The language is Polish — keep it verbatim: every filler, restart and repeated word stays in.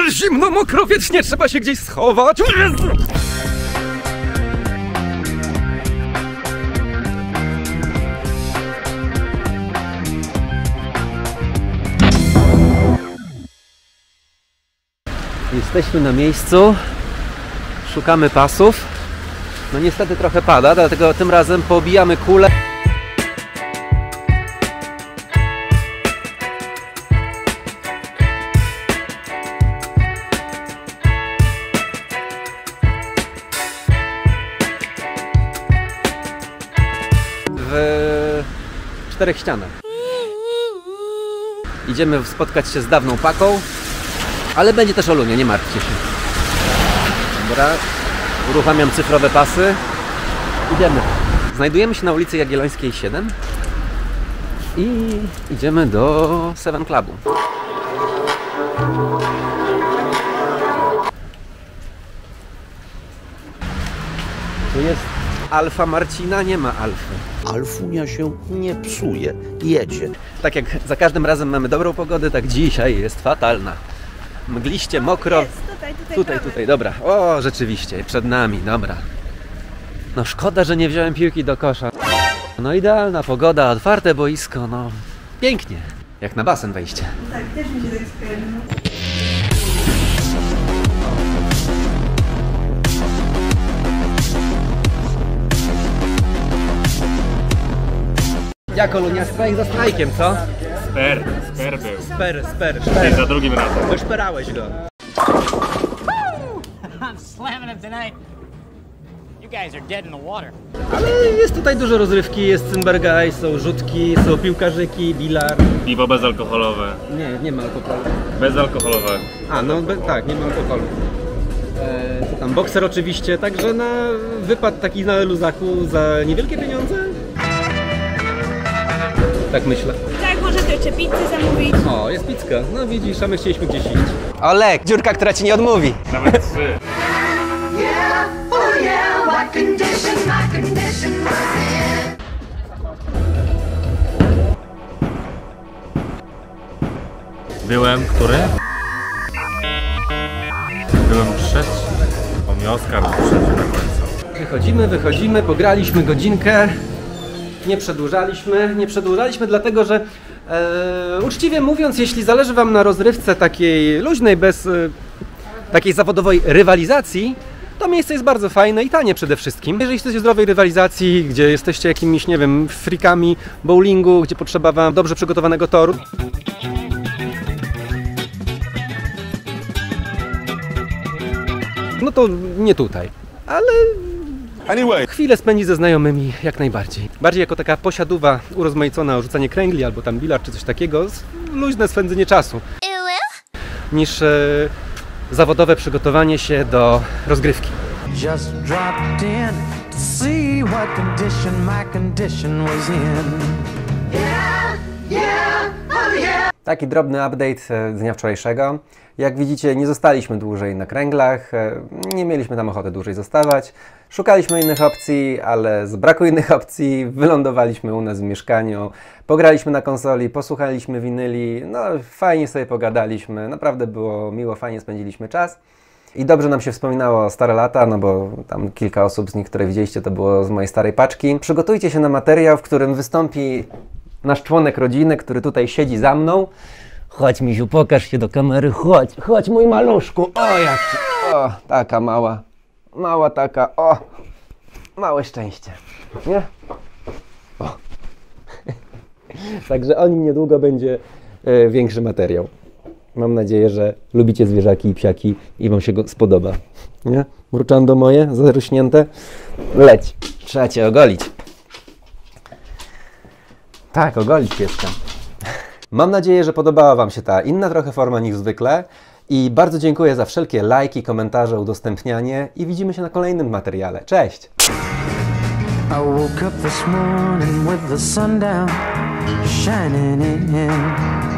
Zimno, mokro, wiecznie trzeba się gdzieś schować. Jesteśmy na miejscu, szukamy pasów. No niestety trochę pada, dlatego tym razem pobijamy kulę. W czterech ścianach. Idziemy spotkać się z dawną paką, ale będzie też Olunia, nie martwcie się. Dobra, uruchamiam cyfrowe pasy. Idziemy. Znajdujemy się na ulicy Jagiellońskiej siedem i idziemy do Seven Clubu. Tu jest Alfa Marcina, nie ma Alfy. Alfunia się nie psuje, jedzie. Tak jak za każdym razem mamy dobrą pogodę, tak dzisiaj jest fatalna. Mgliście, mokro. Jest, tutaj, tutaj, tutaj, mamy. tutaj, dobra. O, rzeczywiście, przed nami, dobra. No szkoda, że nie wziąłem piłki do kosza. No idealna pogoda, otwarte boisko, no pięknie. Jak na basen wejście. Tak, też mi się tak skojarzy. Jak Olunia, strajk za strajkiem, co? Sper, sper był. Sper, sper, Ty sper. za drugim razem. Wyszperałeś go. I'm slamming him tonight. You guys are dead in the water. Ale jest tutaj dużo rozrywki, jest Cymbergaj, są rzutki, są piłkarzyki, bilar. Piwo bezalkoholowe. Nie, nie ma alkoholu. Bezalkoholowe. A, no be, tak, nie ma alkoholu. E, co tam, bokser oczywiście, także na wypad taki na luzaku za niewielkie pieniądze? Tak myślę. Tak, może to jeszcze pizzę zamówić. O, jest pizzka. No widzisz, a my chcieliśmy gdzieś iść. Olek, dziurka, która ci nie odmówi. Nawet trzy. Yeah, oh yeah, what condition my condition was in. Byłem, który? Byłem trzeci. Bo mi Oskar trzeci na końcu. Wychodzimy, wychodzimy, pograliśmy godzinkę. Nie przedłużaliśmy, nie przedłużaliśmy dlatego, że e, uczciwie mówiąc, jeśli zależy wam na rozrywce takiej luźnej, bez e, takiej zawodowej rywalizacji, to miejsce jest bardzo fajne i tanie przede wszystkim. Jeżeli chcecie zdrowej rywalizacji, gdzie jesteście jakimiś, nie wiem, freakami bowlingu, gdzie potrzeba wam dobrze przygotowanego toru, no to nie tutaj, ale Anyway. chwilę spędzi ze znajomymi jak najbardziej. Bardziej jako taka posiadówa urozmaicona o rzucanie kręgli albo tam bilard czy coś takiego, luźne spędzenie czasu, niż e, zawodowe przygotowanie się do rozgrywki. Just dropped in to see what condition my condition was in. Yeah, yeah, oh yeah. Taki drobny update z dnia wczorajszego. Jak widzicie, nie zostaliśmy dłużej na kręglach, nie mieliśmy tam ochoty dłużej zostawać. Szukaliśmy innych opcji, ale z braku innych opcji wylądowaliśmy u nas w mieszkaniu. Pograliśmy na konsoli, posłuchaliśmy winyli, no fajnie sobie pogadaliśmy, naprawdę było miło, fajnie spędziliśmy czas. I dobrze nam się wspominało stare lata, no bo tam kilka osób z nich, które widzieliście, to było z mojej starej paczki. Przygotujcie się na materiał, w którym wystąpi nasz członek rodziny, który tutaj siedzi za mną. Chodź, misiu, pokaż się do kamery, chodź, chodź mój maluszku, o jak, o, taka mała, mała taka, o, małe szczęście, nie? O. Także o nim niedługo będzie e, większy materiał. Mam nadzieję, że lubicie zwierzaki i psiaki i wam się go spodoba, nie? Mruczando moje, zarośnięte, leć, trzeba cię ogolić. Tak, ogolić pieska. Mam nadzieję, że podobała wam się ta inna trochę forma niż zwykle i bardzo dziękuję za wszelkie lajki, komentarze, udostępnianie i widzimy się na kolejnym materiale. Cześć! I woke up this morning with the sun down, shining in.